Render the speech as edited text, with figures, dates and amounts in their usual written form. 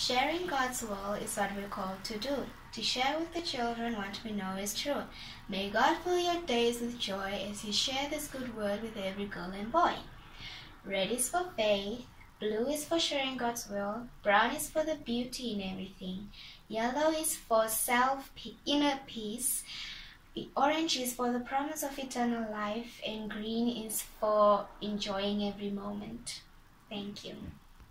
Sharing God's will is what we're called to do. To share with the children what we know is true. May God fill your days with joy as you share this good word with every girl and boy. Red is for faith, blue is for sharing God's will, brown is for the beauty in everything, yellow is for inner peace, orange is for the promise of eternal life, and green is for enjoying every moment. Thank you.